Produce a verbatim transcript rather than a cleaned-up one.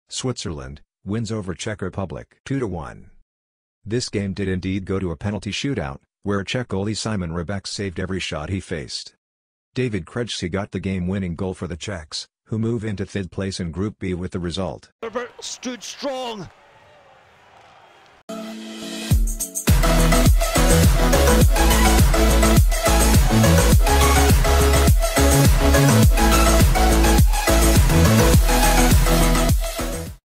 Switzerland wins over Czech Republic two to one. This game did indeed go to a penalty shootout, where Czech goalie Simon Hrubec saved every shot he faced. David Krejci got the game-winning goal for the Czechs, who move into third place in Group B with the result. Hrubec stood strong